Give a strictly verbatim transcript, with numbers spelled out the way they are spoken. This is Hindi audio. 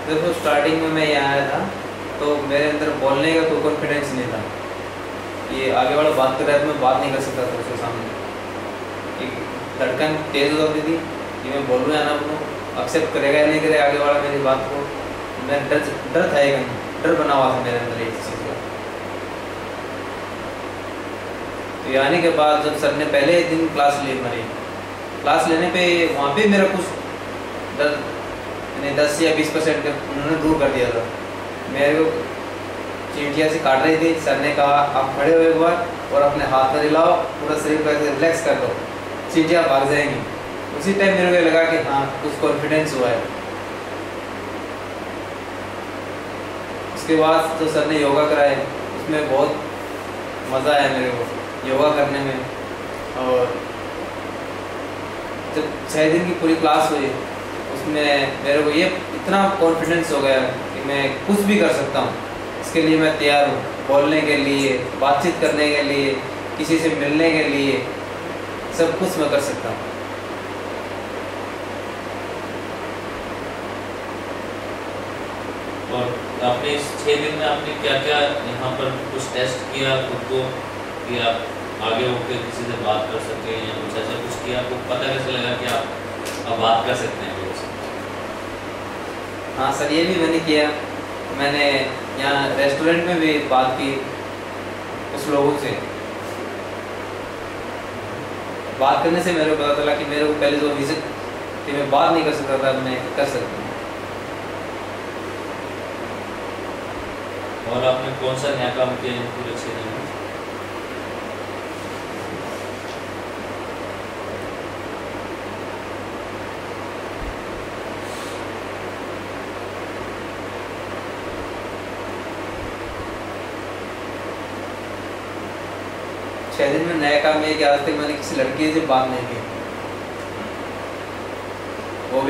देखो स्टार्टिंग में मैं यहाँ आया था तो मेरे अंदर बोलने का कोई कॉन्फिडेंस नहीं था। ये आगे वाला बात कर रहा है तो मैं बात नहीं कर सकता था उसके सामने, कि धड़कन तेज हो जाती थी कि मैं बोलूँ या ना बोलूँ, एक्सेप्ट करेगा या नहीं करेगा आगे वाला मेरी बात को। मैं डर डर था, एक डर बना हुआ था मेरे अंदर एक चीज़ का। तो ये आने के बाद जब सर ने पहले दिन क्लास ली हमारी, क्लास लेने पे वहाँ पे मेरा कुछ डर यानी दस या बीस परसेंट उन्होंने दूर कर दिया था। मेरे को चींटियाँ से काट रही थी, सर ने कहा आप खड़े हो एक बार और अपने हाथ में हिलाओ, पूरा शरीर को ऐसे रिलैक्स कर दो, चींटियाँ भाग जाएंगी। उसी टाइम मेरे को लगा कि हाँ कुछ कॉन्फिडेंस हुआ है। उसके बाद तो सर ने योगा कराए, उसमें बहुत मज़ा आया मेरे को योगा करने में। और जब छः दिन की पूरी क्लास हुई उसमें मेरे को ये इतना कॉन्फिडेंस हो गया कि मैं कुछ भी कर सकता हूँ, इसके लिए मैं तैयार हूँ। बोलने के लिए, बातचीत करने के लिए, किसी से मिलने के लिए, सब कुछ मैं कर सकता हूँ। और आपने इस छः दिन में आपने क्या क्या यहाँ पर कुछ टेस्ट किया खुद को कि आप आगे होकर किसी से बात कर सकें या कुछ ऐसा कुछ किया? आपको पता कैसे लगा कि आप अब बात कर सकते हैं लोगों से? हाँ सर, ये भी मैंने किया। मैंने यहाँ रेस्टोरेंट में भी बात की कुछ लोगों से। बात करने से मेरे को पता चला कि मेरे को पहले जो विजिट थी मैं बात नहीं कर सकता था, मैं कर सकता हूँ। और आपने कौन सा नया काम किया इन पूरे छः दिन में? छः दिन में नया काम ये कि आज तक मैंने किसी लड़की से बात नहीं की।